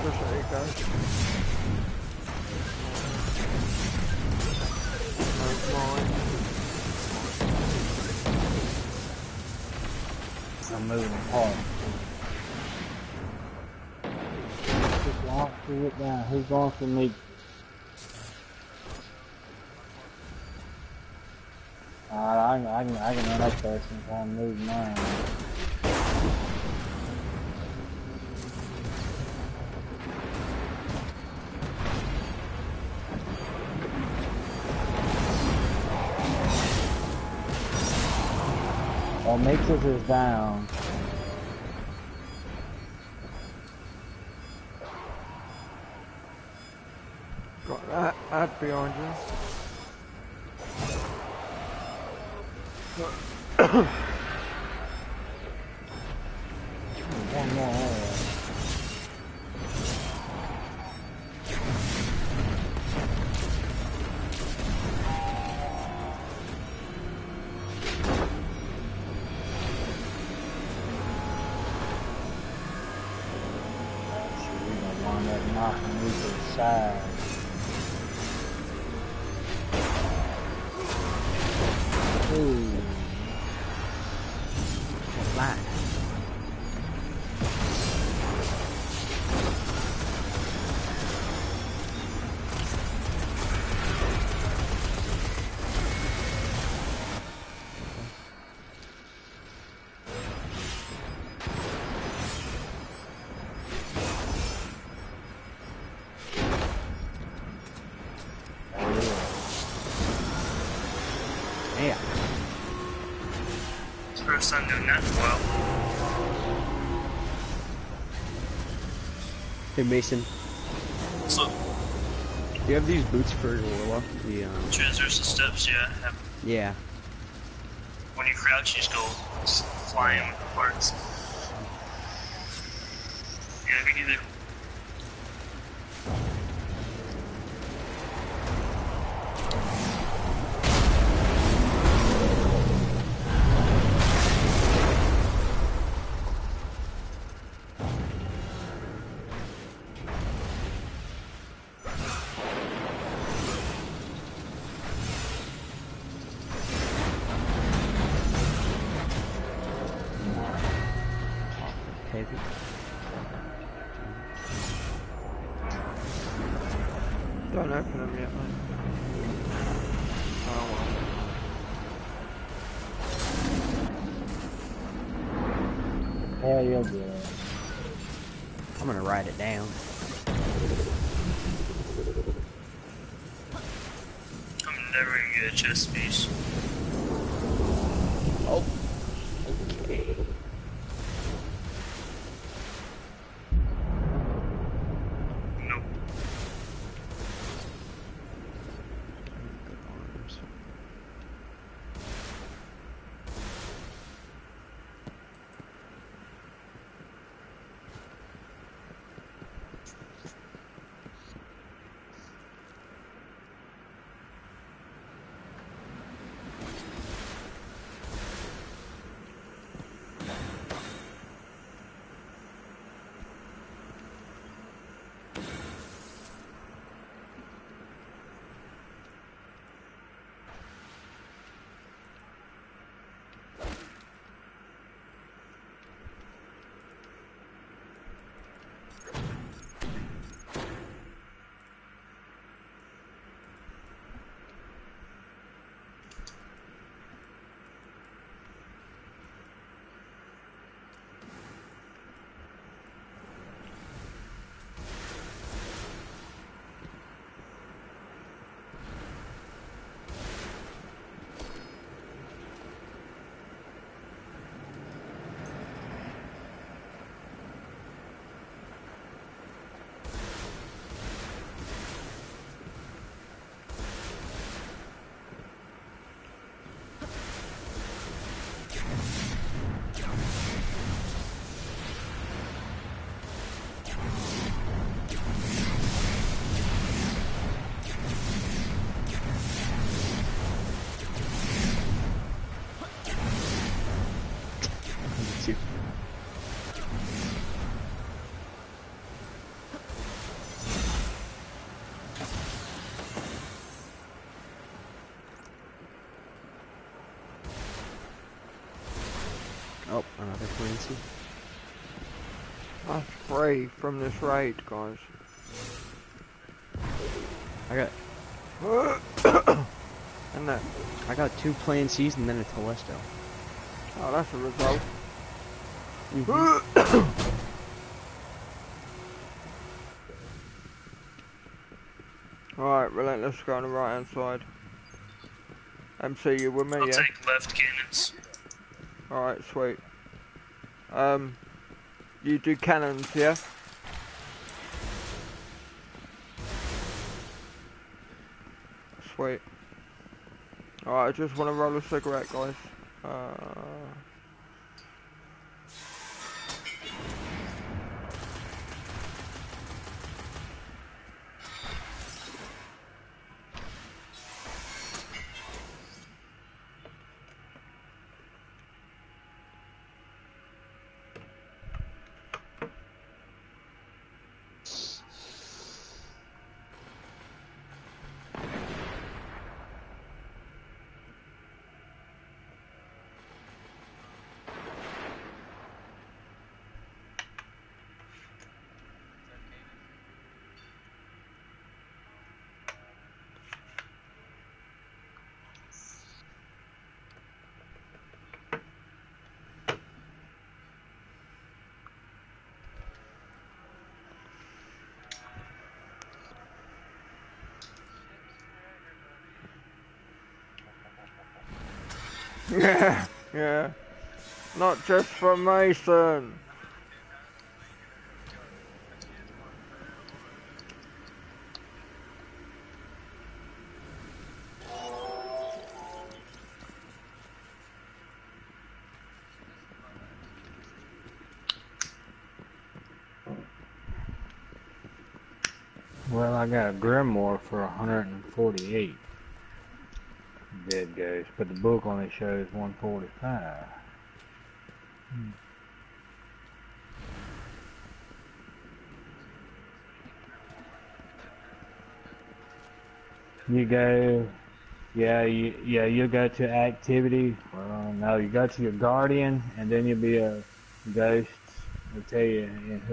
Special 8 guys. I'm moving hard. Just walk through it down. Who's going for me? Alright, I can run up there since I moved mine. Well, Matrix is down. Got that behind you. One more. We're gonna wind up knocking me to the side. Ooh. Flat. Yeah. It's the first time doing that in a while. Hey Mason, So, do you have these boots for Warlock? The there's the steps, yeah. yeah. When you crouch, you just go flying with the parts. Yeah, me neither. Heavy. Don't open them yet, mate. Oh well. Hell, you're good. I'm gonna write it down. I'm never gonna get a chest piece. Oh. Okay. Nope. Good arms. Or Clancy. That's free from this raid, guys. I got And that. I got 2 Clancy's and then a Telesto. Oh, that's a result. Alright, Relentless, go on the right hand side. MC, you with me, I'll yeah? take left cannons. Alright, sweet. You do cannons, yeah? Sweet. Alright, I just want to roll a cigarette, guys. Yeah, yeah. Not just for Mason. Well, I got a Grimoire for 148 dead ghosts, but the book only shows 145. You go, you go to activity. Well, no, you go to your guardian, and then you'll be a ghost. I'll tell you.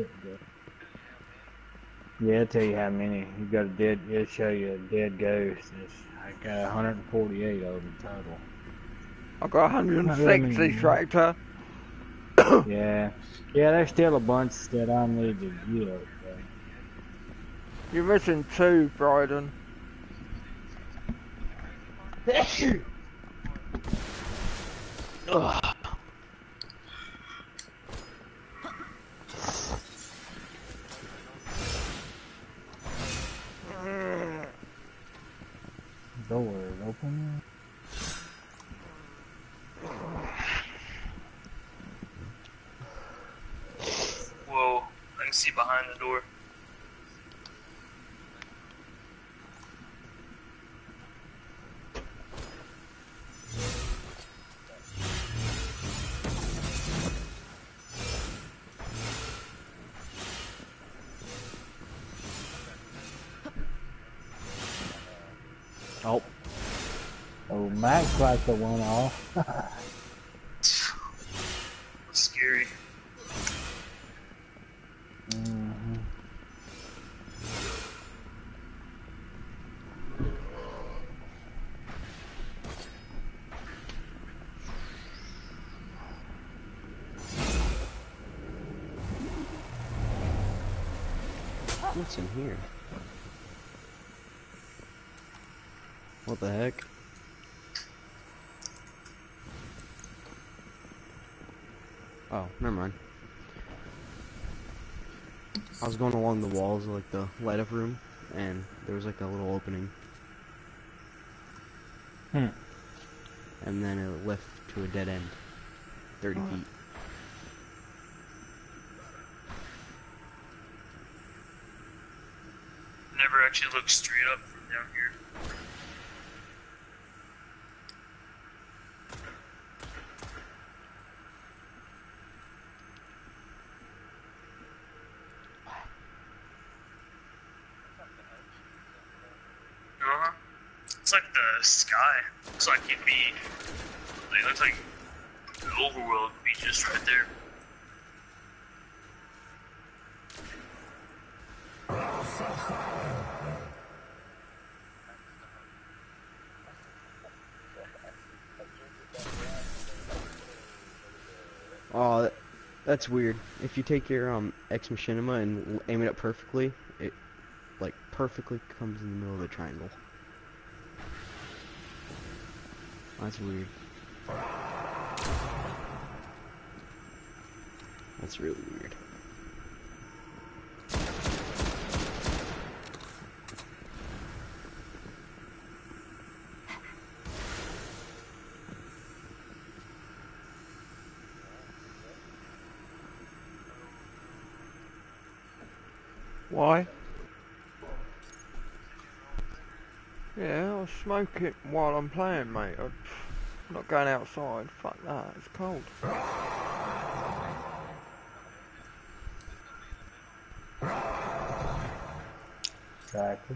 Yeah, I'll tell you how many. You got a dead. It'll show you a dead ghost. It's like 148 of them total. I got 160 tractor. Yeah, there's still a bunch that I need to get. You're missing 2, Bryden. Ugh. Door is open. Whoa, I can see behind the door. Oh. Oh, Max like the one off. Scary. What's in here? What the heck? Oh, never mind. I was going along the walls of like the light up room, and there was like a little opening. And then it left to a dead end. 30 feet. Never actually looked straight up from down here. It's like the sky. Looks like it'd be. It looks like the overworld would be just right there. Oh, that's weird. If you take your Ex Machinima and aim it up perfectly, it like perfectly comes in the middle of the triangle. That's weird. That's really weird. Why? Yeah, I'll smoke it while I'm playing, mate. I'm not going outside. Fuck that, it's cold. Exactly.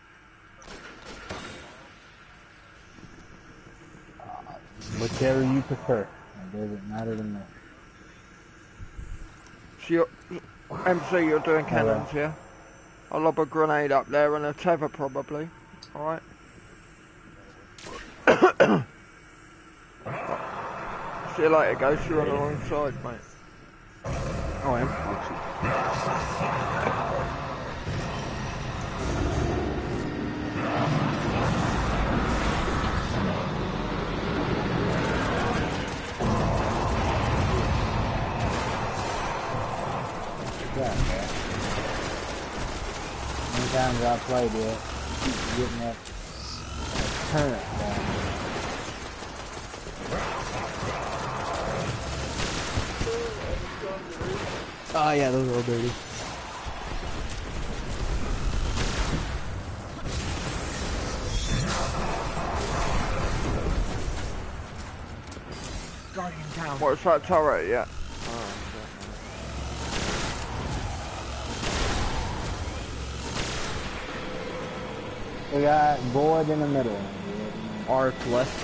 Whichever you prefer. It doesn't matter to me. So you're, MC, you're doing cannons, yeah? I'll lob a grenade up there and a tether probably. Alright? See you later, guys. You're on the wrong side, mate. Oh, I am? Oh, Yeah, man. Many times I played it, keep getting that current down. Oh yeah, those are all dirty. Guardian down. What's that turret? Yeah. We got Void in the middle. Arc left.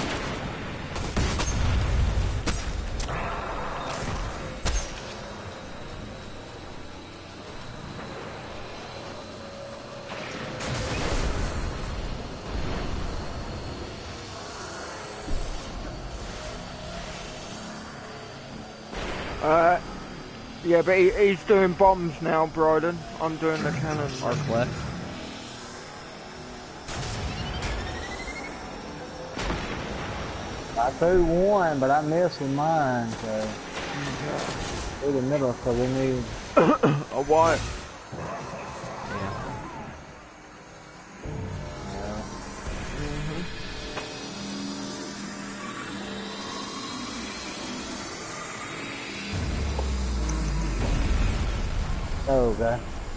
Yeah, but he's doing bombs now, Bryden. I'm doing the cannons. Arc left. I threw one, but I missed with mine, so through the middle, so we need A white. Oh, okay.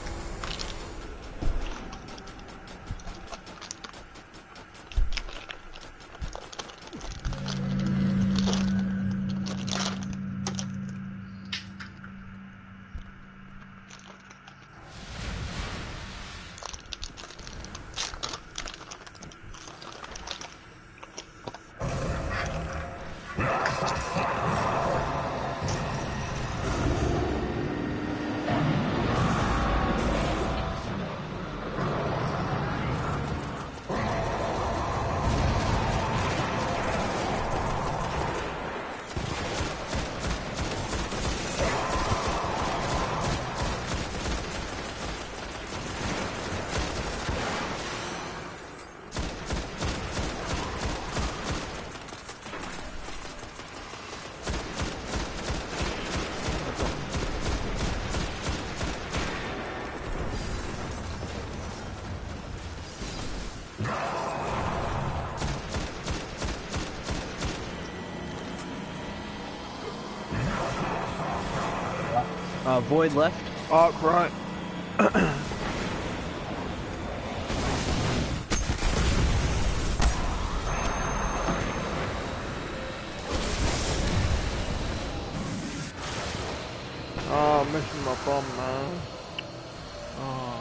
Void left. Arc right. Oh, I'm missing my bomb, man. Oh.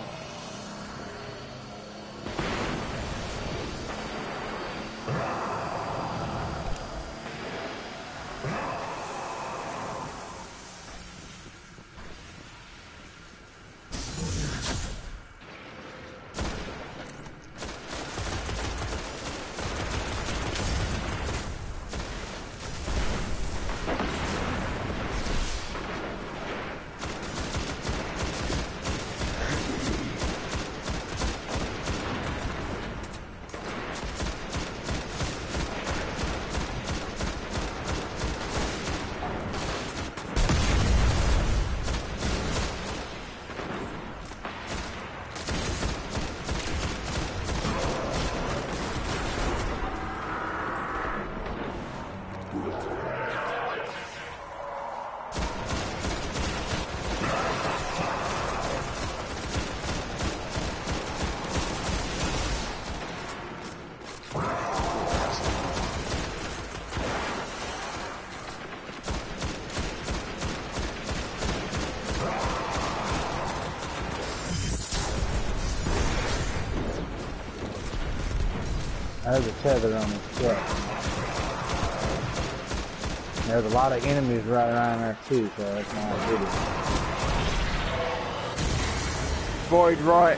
There's a tether on this truck. There's a lot of enemies right around there too, so that's why I did it. Void right.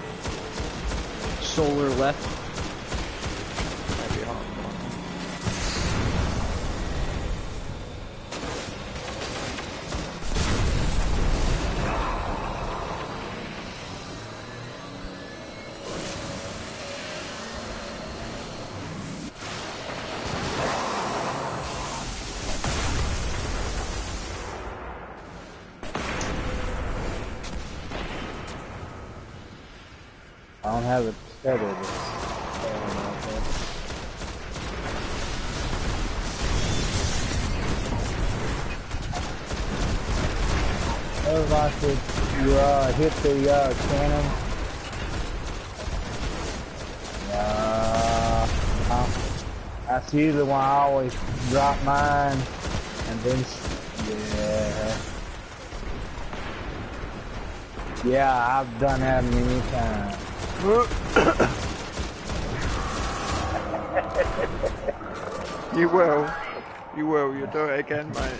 Solar left. Maybe hard. I don't have it tethered. Oh, I should you hit the cannon. That's usually why I always drop mine, and then yeah, I've done that many times. You will. You'll do it again, mate.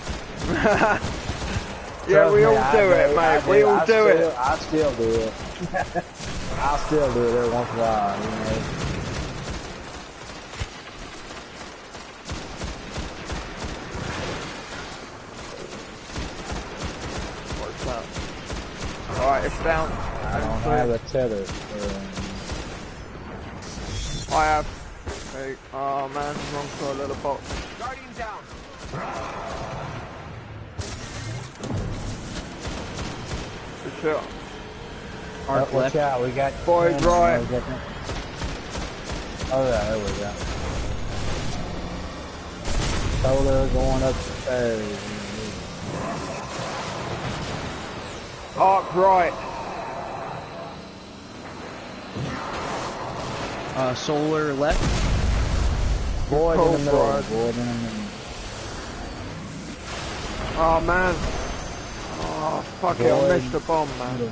Yeah, we all do it, mate. We all do it. I still do it. I still do it every once in a while, you know. What's that? Alright, it's down. I don't have a tether. I have. Hey, oh man, wrong side of the box. Guardian down. Good shot. Arc Watch left. out, we got Void right. Oh yeah, there we go. Solar going up the stairs. Arc right. Solar left. Void in the middle. Right. Void in the middle. Oh man. Oh fuck it, I missed the bomb, man.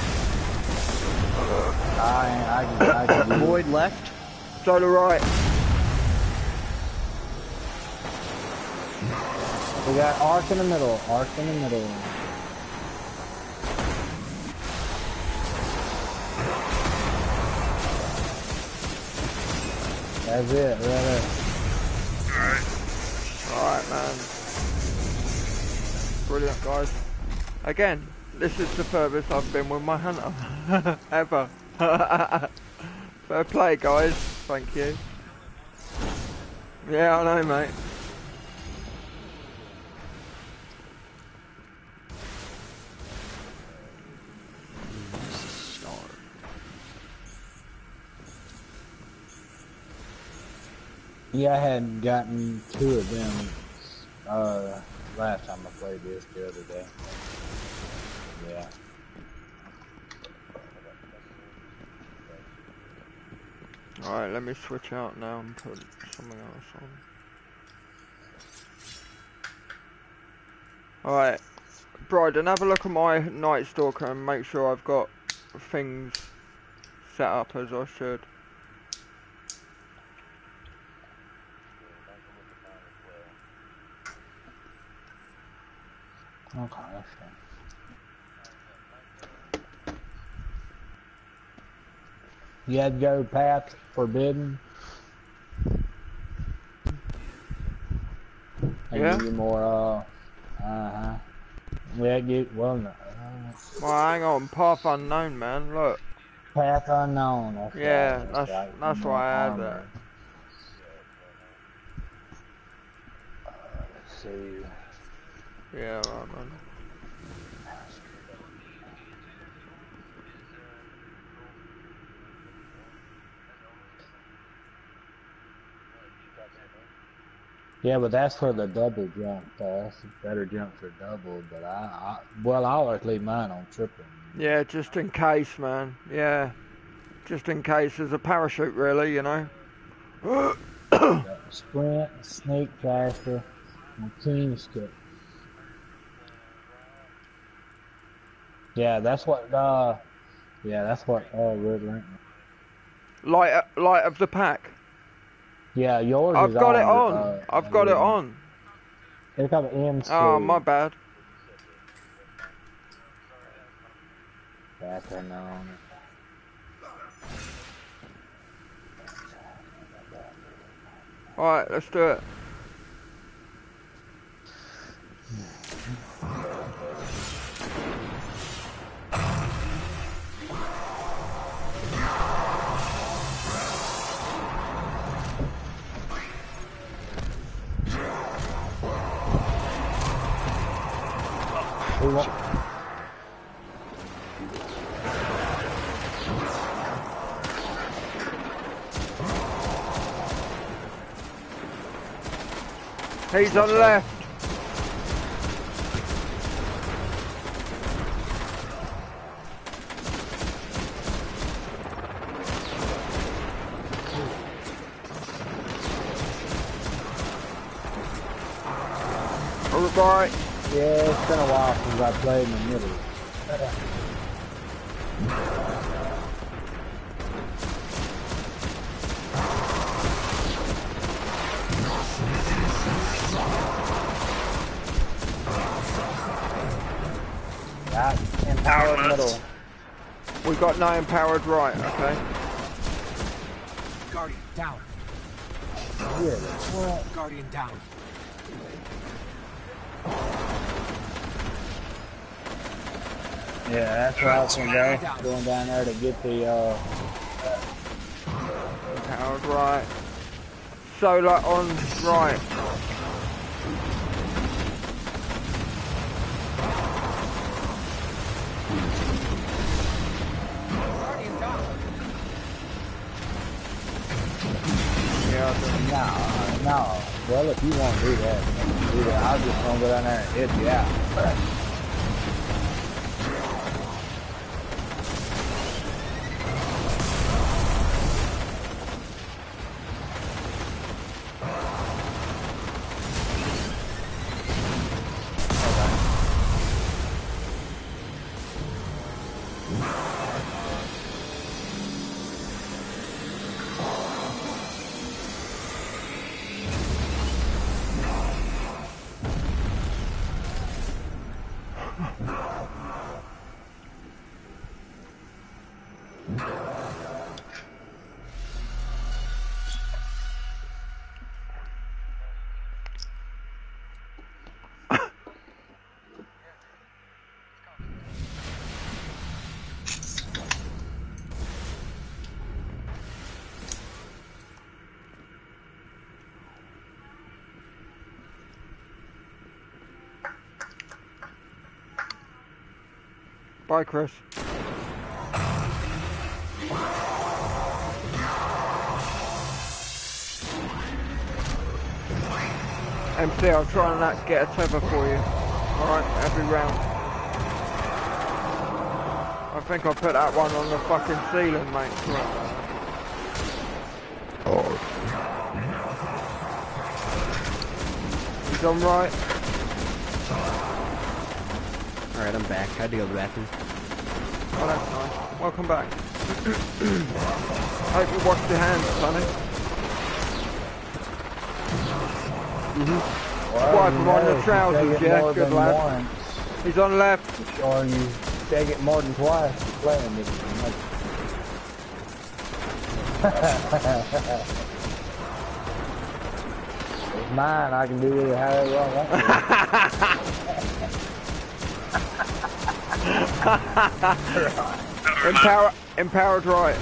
I can do it. Void left. Solar right. We got arc in the middle. Arc in the middle. That's it, right there. Alright, man. Brilliant, guys. Again, this is the furthest I've been with my hunter. Ever. Fair play, guys. Thank you. Yeah, I know, mate. Yeah, I hadn't gotten 2 of them last time I played this the other day. Yeah. Alright, let me switch out now and put something else on. Alright, Bryden, have a look at my Night Stalker and make sure I've got things set up as I should. Okay, that's fine. You had to go path forbidden. And Yeah? give you more, Yeah, well, no. Well, hang on, path unknown, man, look. Path unknown. That's Yeah, right, that's more why I had armor. that. Let's see. Yeah, right, man. Yeah, but that's for the double jump. That's a better jump for double. But I always leave mine on triple. Yeah, just in case, man. Yeah, just in case. There's a parachute, really, you know. Sprint, sneak faster, and keen skip. Yeah, that's what. Red Lantern. Light of the pack. Yeah, yours I've is got it on. on. I've got it on. It's got an MC. Oh, my bad. Back on on it. Alright, let's do it. We want. He's on the left. Right. Yeah, it's been a while since I played in the middle. That empowered middle. We got no empowered right, okay? Guardian down. Yeah. Well, Guardian down. yeah, that's where I was gonna go. Going down there to get the Empowered right. Solar on right. Guardian down. Yeah, no. Well, if you want to do that, do that. I was just gonna go down there and hit you out. bye, Chris. MC, I'll try and not get a tether for you. Alright, every round. I think I'll put that one on the fucking ceiling, mate. Oh. He's on right. Alright, I'm back. I had to go to the bathroom. Oh, that's nice. Welcome back. Hope you washed your hands, Sonny. Wipe them on the trousers, yeah, good lad. He's on left. Or you take it more than twice playing with it. It's mine, I can do it however I want. Empowered right.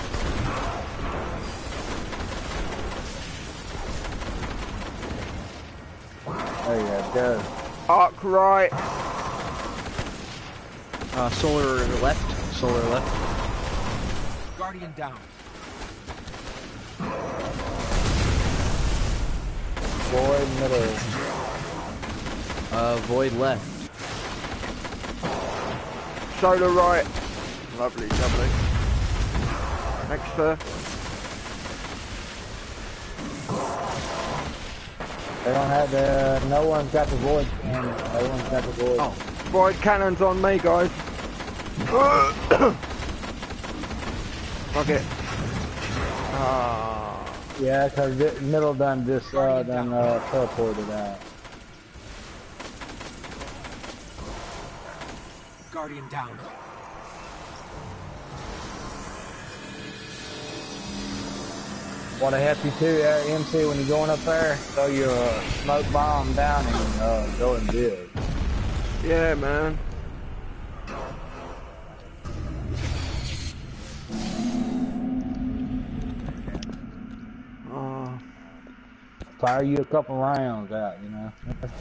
There you go. Arc right. Solar left. Solar left. Guardian down. Void middle. Void left. Solar right. Lovely, lovely. Next sir. They don't have the, no one's got the void cannon. No one's got the void. Oh. Void cannons on me, guys. Fuck it. Yeah, cause middle done just teleported out. Guardian down. What I help you too, MC, when you're going up there, throw your smoke bomb down and go and build. Yeah, man. Oh, Fire you a couple rounds out, you know.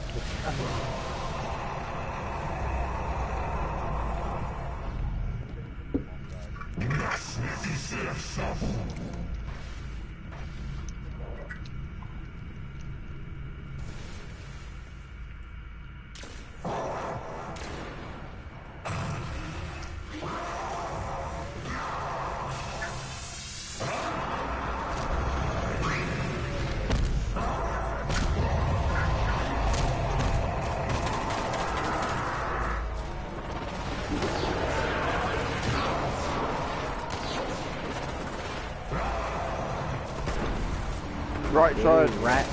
right side. Rat.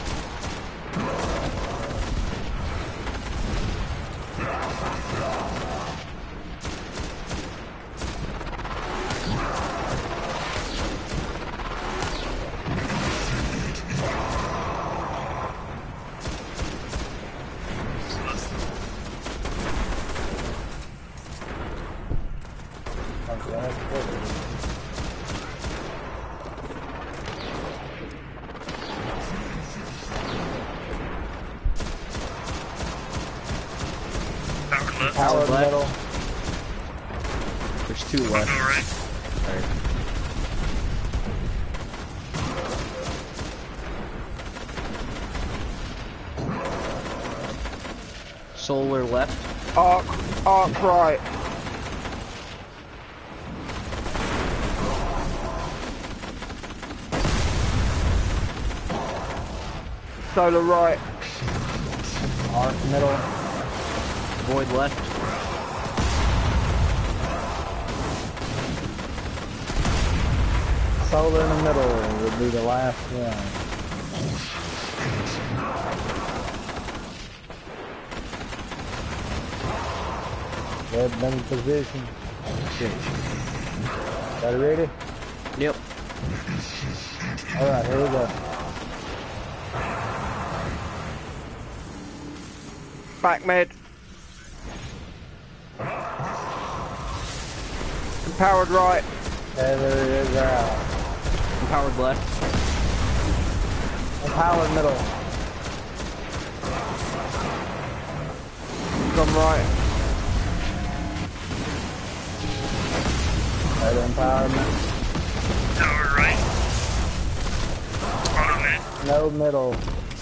Power left. Power left. middle. There's two I'll left. go right. Alright. Solar left. Arc right. Solar right. Arc middle. Void left. Solar in the middle would be the last one. Red been in position. Shit. Got it ready? Yep. Alright, here we go. Back mid. Powered right. Tether is out. Powered left. Power middle. Come right. Tether empowerment. Tower right. Auto mid. No middle.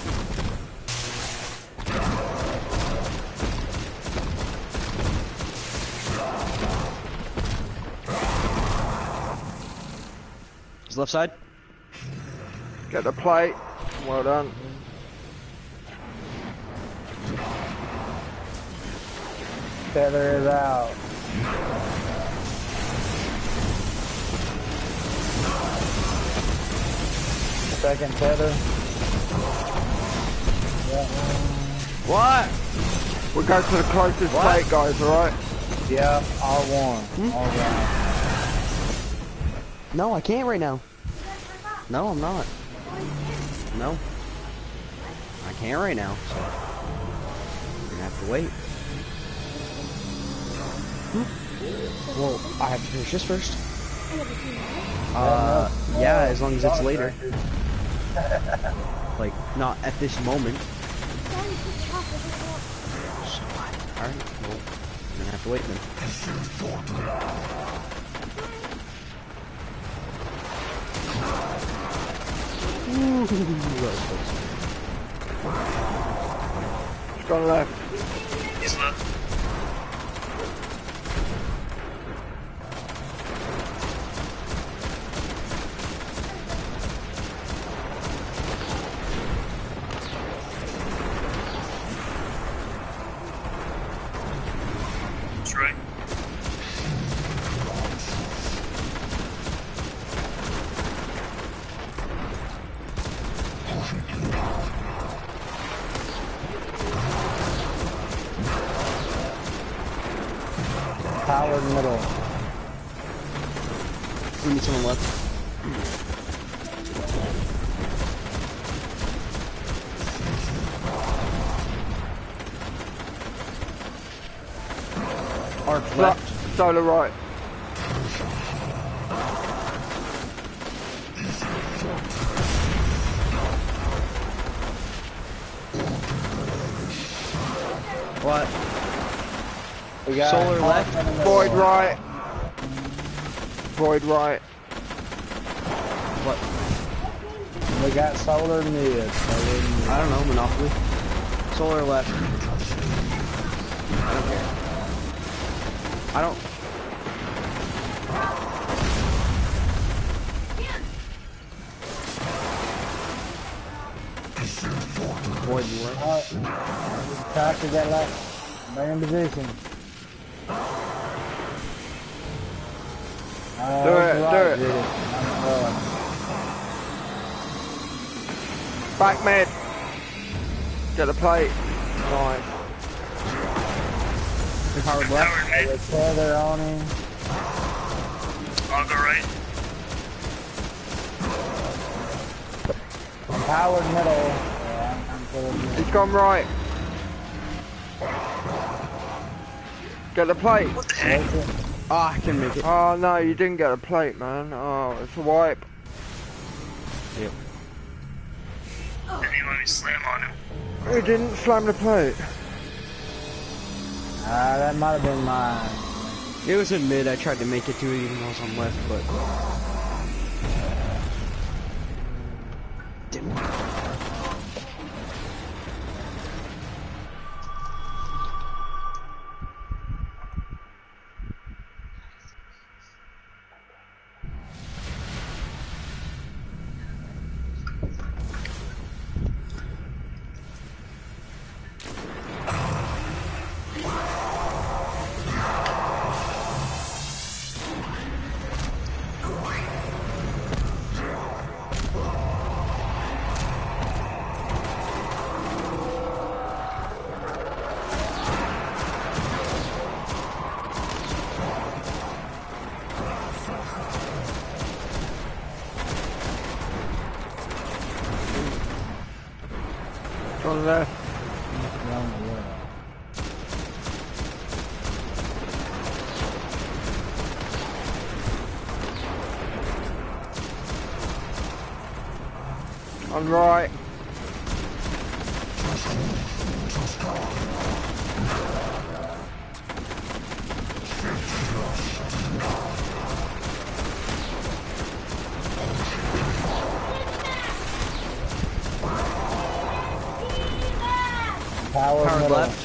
His left side. Get the plate. Well done. Tether is out. Second tether. What? We go to the closest plate, guys, alright? Yeah, R1. All right. No, I can't right now. No, I'm not. No. I can't right now, so you're gonna have to wait. Well, I have to finish this first. Yeah, as long as it's later. Like, not at this moment. So, alright, well, you're gonna have to wait then. Ooh, that was close. It's gone left. He's left. That's right. Powered middle. We need someone left. Arc left. Solar right. What? We got Solar Arc left. in the middle. Void right. Void right. What? We got solar mid. Solar mid. I don't know, Monopoly. Solar left. I don't care. I don't... Void left. Try to get left. Back in position. Do it. Back mid. Get the plate. Nice. Powered left. Powered mid. Tether on him. I'll go right. Powered middle. Yeah, I'm forward middle. He's gone right. Get the plate. What the heck? Oh, I can make it. Oh no, you didn't get a plate, man. Oh, it's a wipe. Yep. Didn't even let me slam on him. You didn't slam the plate. That might have been mine. It was in mid. I tried to make it to it even though I was on left, but... Didn't work. On left. On right. Powered Powered middle. left.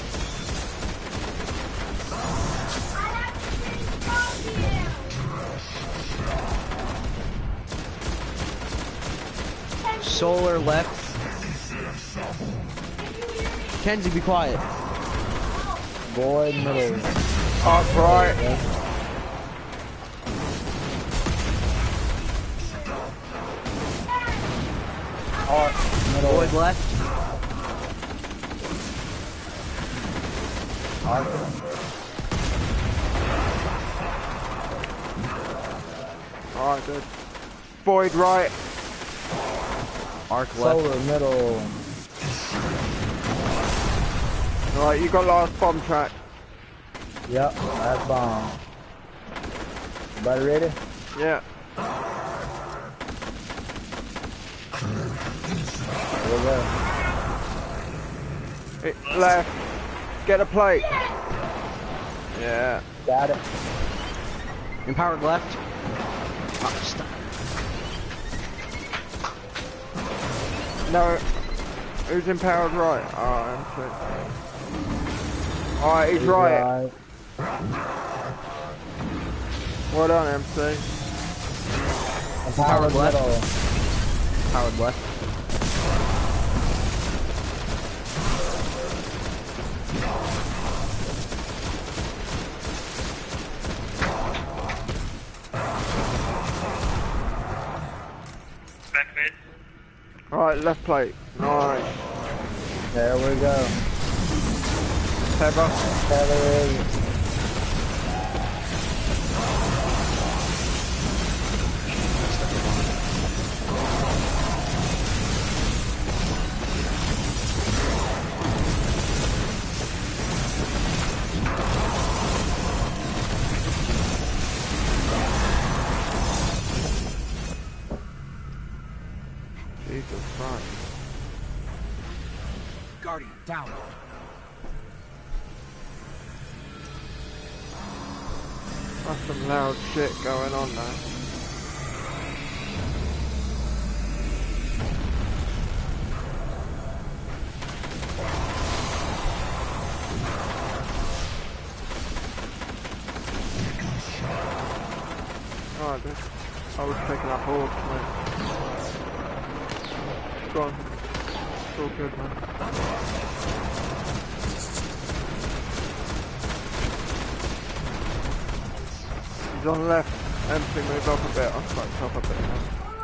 Solar left. Kenzie, be quiet. Void middle. Up right. Arc middle. Void left. Arc. Alright, good. Void right. Arc left. Solar middle. Alright, you got last bomb track. Yep, that's bomb. Everybody ready? Yeah. Here we go. Left. Get a plate. Yeah. Got it. Empowered left. Oh, stop. No. Who's empowered right? Oh, MC. Alright, he's right. Well done, MC. Powered left. middle. Powered left. Back mid. Alright, left plate. Nice. There we go. Pepper. Tether is. Right. Guardian, down. That's some loud shit going on there. Alright, dude. I was picking up orcs, mate. Go on. It's all good, man. He's on the left. Empty, move up a bit. I'm fucked up a bit now.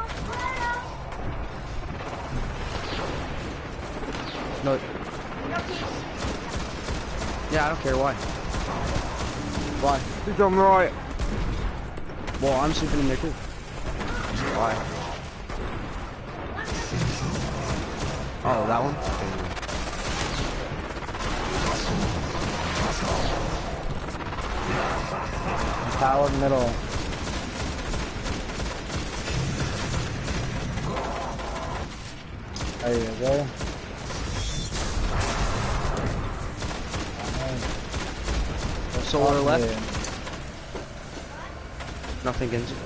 No. Yeah, I don't care why. Why? He's on right. Well, I'm sleeping in there too. Why? Oh, that one? Power middle. There you go. Solar left. Nothing against it.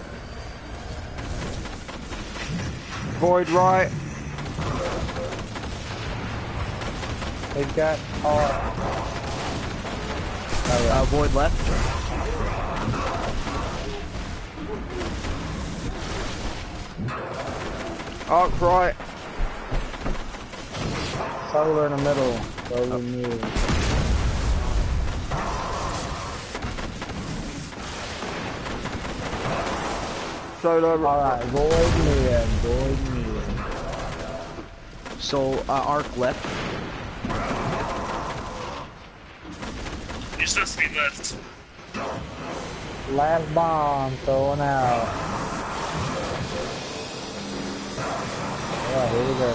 Void right. They've got Void left. Arc right. solar in the middle. Solar near. Solar. Alright, void near, void near. So, arc left. You're supposed to be left. Last bomb throwing out. Alright, here we go.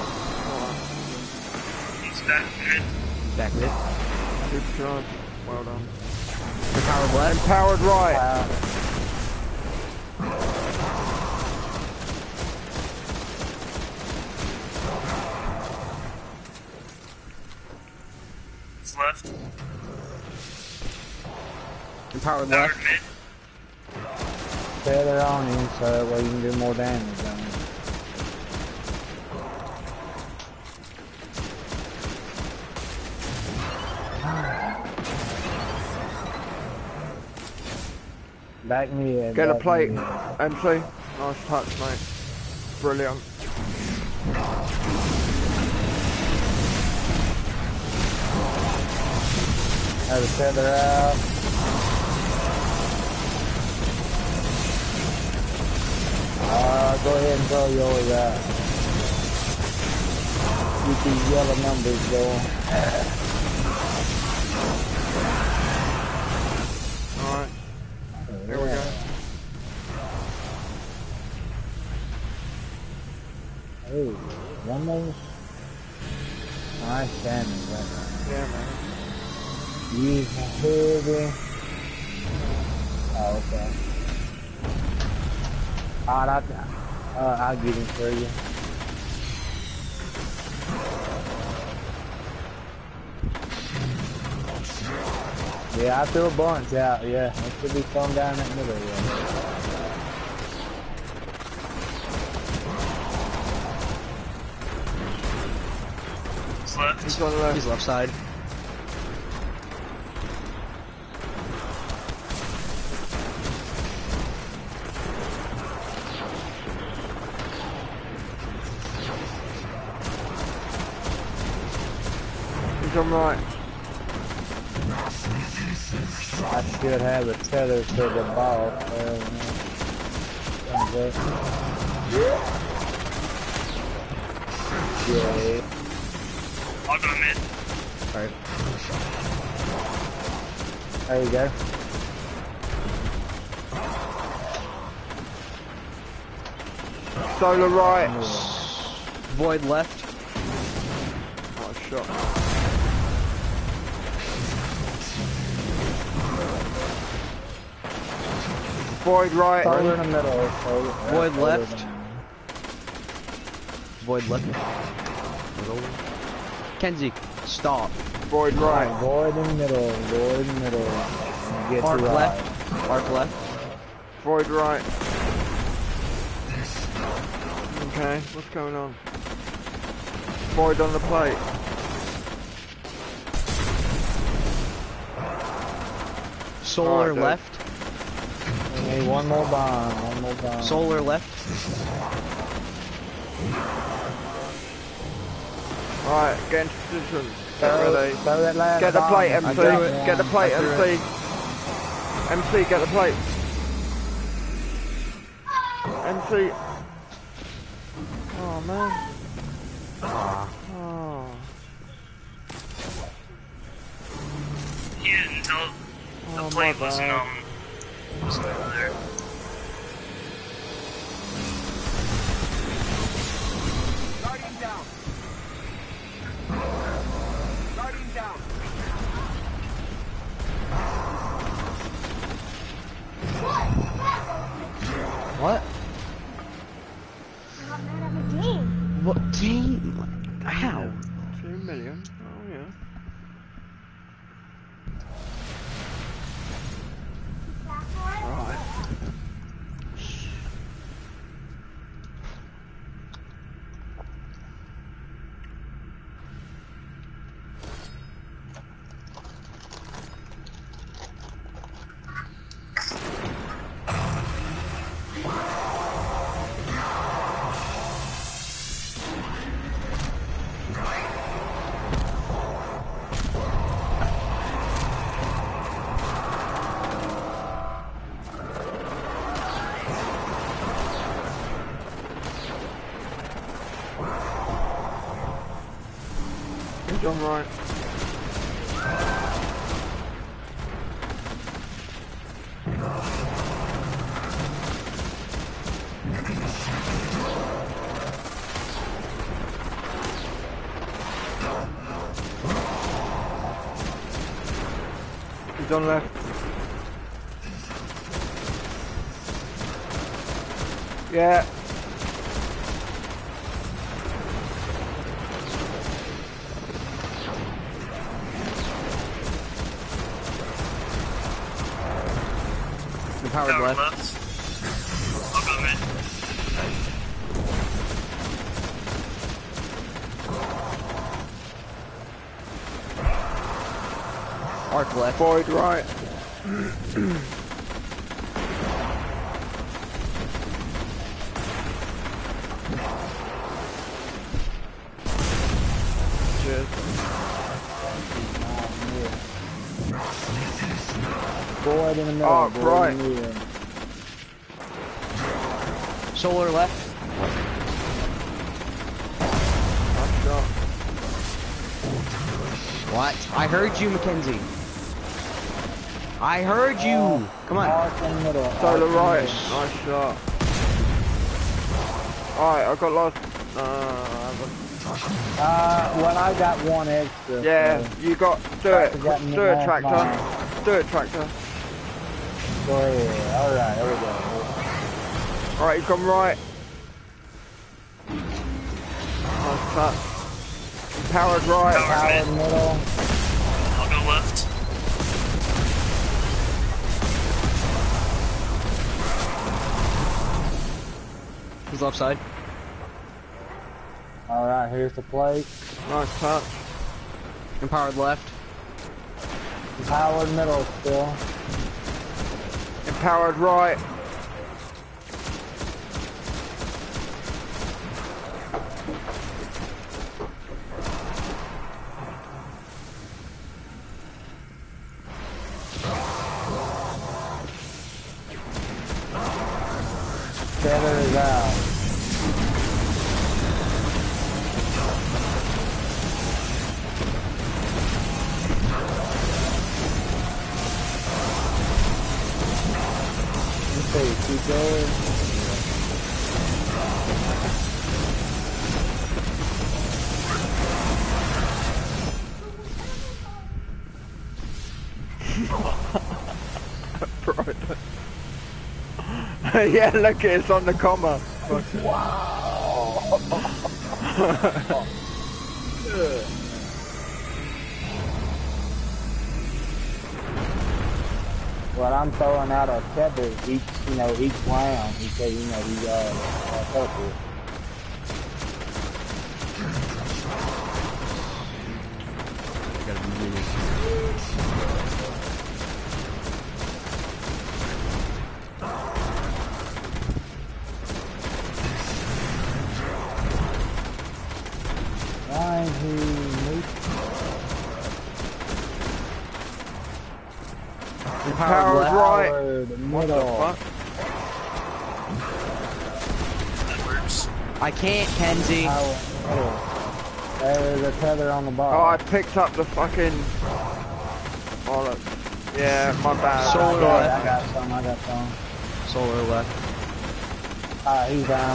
He's back mid. Back mid. Good job. Well done. Empowered left. Empowered right. He's left. Empowered Powered left. mid. Feather on him so that way you can do more damage on him. Back mid. Get a back plate. mid. MC. Nice touch, mate. Brilliant. Have a feather out. Go ahead and throw yours out. Get these yellow numbers going. Alright. Here we go. Oh, almost. Nice damage right there. Yeah, man. Use my heavy. Oh, okay. Alright, I'll get him for you. Yeah, I threw a bunch out, yeah. It should be thrown down that middle, yeah. He's left. He's on the left. He's left side. He's on right. I should have a tether to the ball. Yeah. I'll go mid. Alright. There you go. Solar right. Void left. What a shot. Void right. Solar in the middle. Void left. Void left. Kenzie, stop. Void right. Void in the middle. Void in the middle. Get Arc to right. left. Arc left. Void right. Okay, what's going on? Void on the plate. Solar Alright, dude. left. We need one more bomb. One more bomb. Solar left. Alright, get into position. Get ready. Throw that last Get the bomb. plate, I MC. threw it. Get the plate, I threw MC. MC, get the plate. MC. Oh, man. Oh. Yeah, until Oh, the my plate wasn't bad. wasn't over there. Guardian down. Guardian down. What? Not mad at the game. What team? How? 2 million? Oh, yeah. Right. John right. He's on left. Yeah. Powered Power left. left. I'll go mid. Arc left. Void right. Cheers. Void in the middle. Oh, void right. in the middle. Solar left. Nice shot. What? I heard you, Mackenzie. I heard you. Come on. Arc in the middle. Solar arc in the right. middle. Nice shot. Alright, I got lost. Well, I got one extra. Yeah, So you got. Do it. Tractor got me Do it, last tractor. mile. Do it, tractor. go ahead. All right, here we go. Alright, you come right. Nice touch. Powered right. Power Powered mid. middle. I'll go left. He's left side. All right, here's the plate. Nice touch. Empowered left. Powered middle still. Empowered right. Tether is out. Okay, keep going. Right. Yeah, look, it's on the comma. Wow. Well, I'm throwing out a tether each round. He said, he helpful. I got a minute. Why is he Powered right. the What the middle? fuck? That works. I can't, Kenzie. Power middle. There's a tether on the Oh, bottom. I picked up the fucking... bollocks. Yeah, my bad. Solar Sorry. I got some. Solar left. Alright, he's down.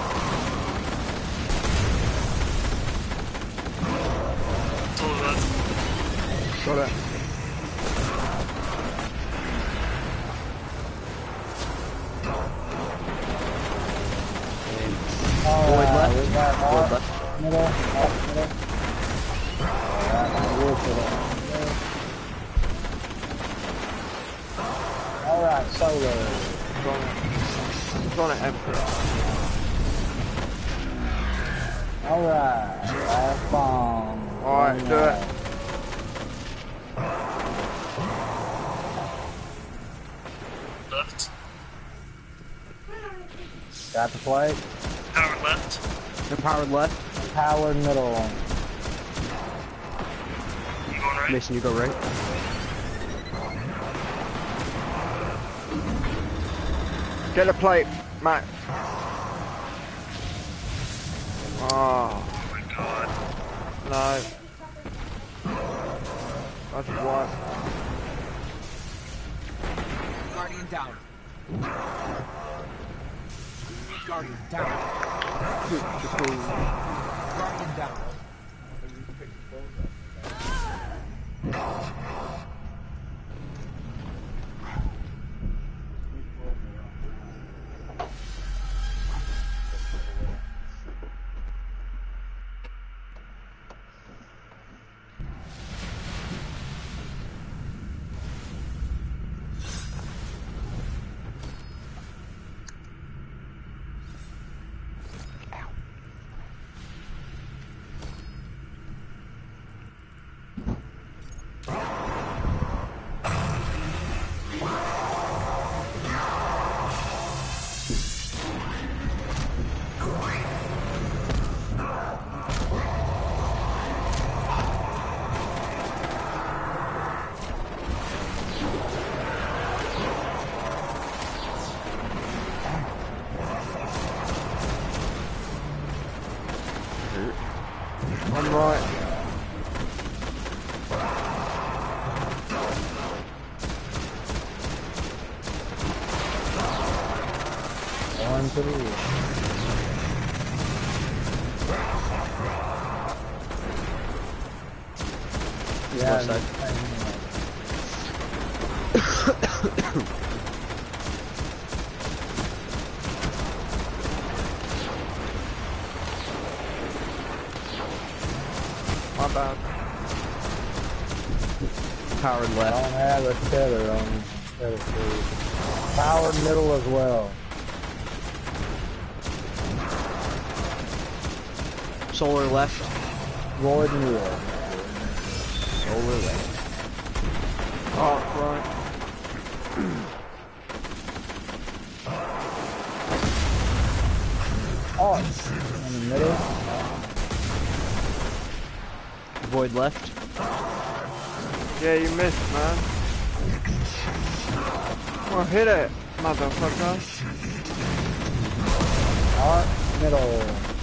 Total left. Got it. Void left. We got Void off left. middle. Off middle. Alright, solar. It's on it, Emperor. Alright, last bomb. Alright, do it. Left. Got the plate. Power left. Empowered left. Power middle. I'm going right. Mason, you go right. Get a plate, Matt. Oh, Oh my god. no. That's what. Guardian down. Guardian down. Guardian down. I'm right. One, two. Yeah. Left side. My bad. Powered I left. don't have a tether on me. Tether free. Power middle as well. Solar left. Void middle. Solar left. Oh, right. Oh, in the middle. Void left. Yeah, you missed, man. Well, hit it, motherfucker. Arc middle.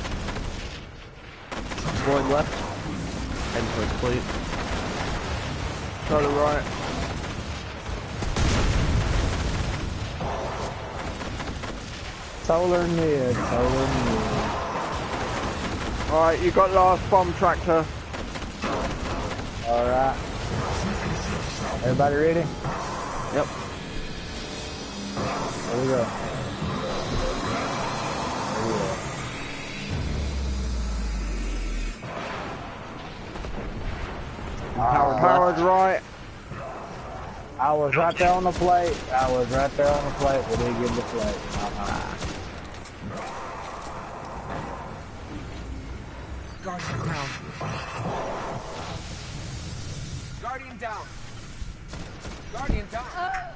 Void left. Heading towards plate. Go to right. Solar mid. Solar mid. Alright, you got last bomb tractor. Alright. Everybody ready? Yep. Here we go. Here we go. Powered right. I was right there on the plate. I was right there on the plate. We didn't get the plate. Guardian down. Guardian down. Guardian down.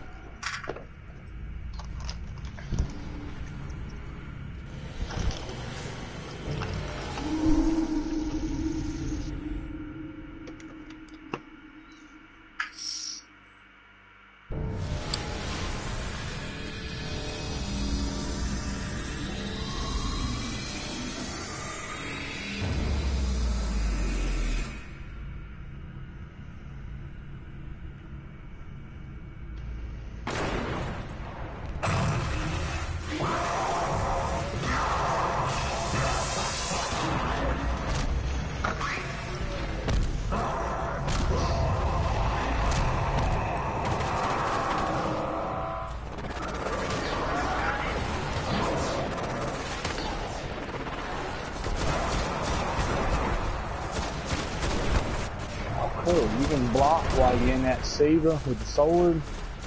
Cool. You can block while you're in that Siva with the sword.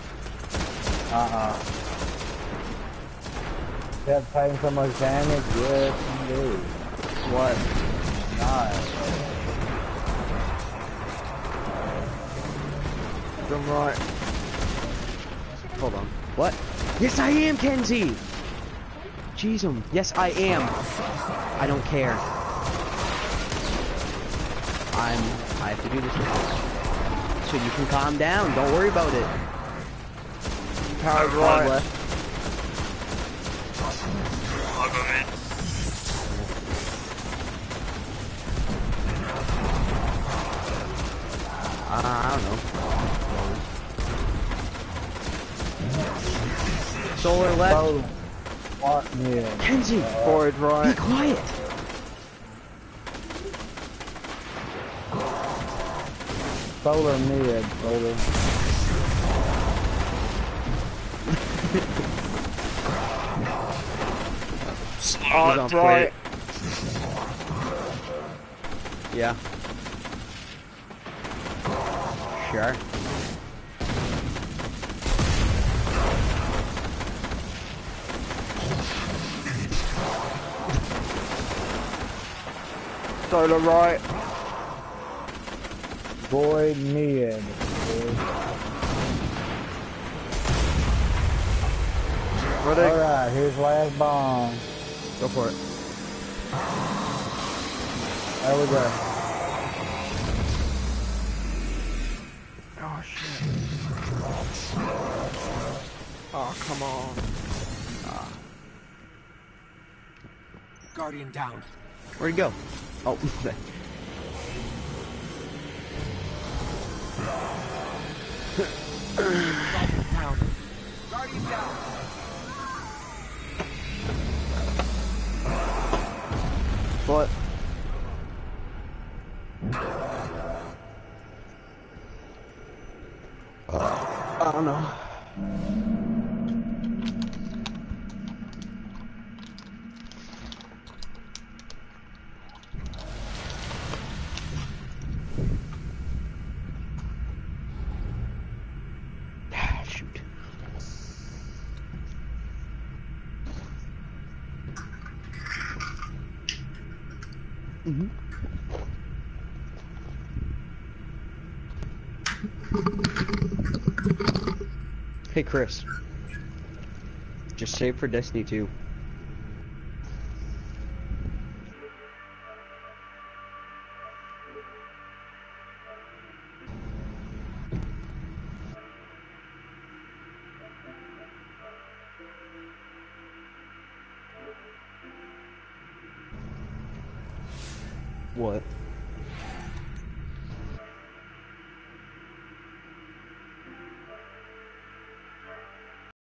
Kept taking so much damage. Yes, indeed. What? Nice. Jump right. Hold on. What? Yes, I am, Kenzie! Jeez, yes, I am. I don't care. I have to do this so you can calm down. Don't worry about it. Powered Hard right. left. I'll go mid. I don't know. Solar left. Oh, what? Yeah. Kenzie, Forward be right. quiet. Solar mid. Solar. Slow left. Right. Yeah. Sure. Solar right. Void mid. Ready? Alright, here's last bomb. Go for it. There we go. Oh shit. Oh come on. Guardian down. Where'd he go? Oh. Guardian down. Guardian down. What? I don't know. Shoot. Hey Chris, just save for Destiny 2. What?